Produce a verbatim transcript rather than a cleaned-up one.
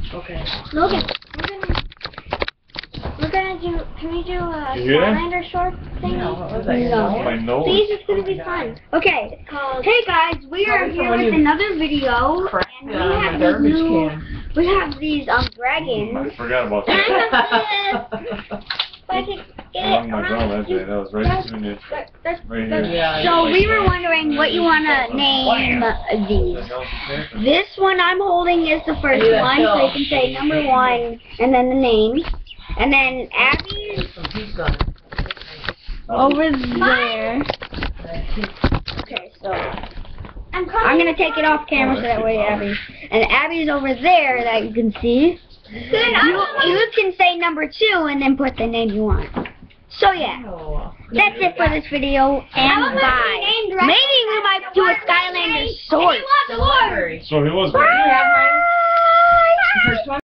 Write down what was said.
Okay. Logan, we're gonna, we're gonna do, can we do a You hear that? Skylander short thing? Yeah, what was that, your No. nose? My nose. Please, it's gonna Oh be my fun. God. Okay, hey guys, we are Probably here someone with you another video, cracked and we it on have the these garbage new, can. we have these, um, dragons. I forgot about And that. I have this. If I could get it Along my drum around that day. That was right between you. That- that's- Right that's- here. Yeah, So like we were that. wondering what you want to name these. This one I'm holding is the first Yeah, one, so you can say number one and then the name. And then Abby's over there. Okay, so I'm, I'm gonna take it off camera so that way Abby. And Abby's over there that you can see. You, you can say number two and then put the name you want. So yeah. Oh. That's it for this video, and bye. Maybe we might do a Skylander sword. Strawberry. So he was. Bye.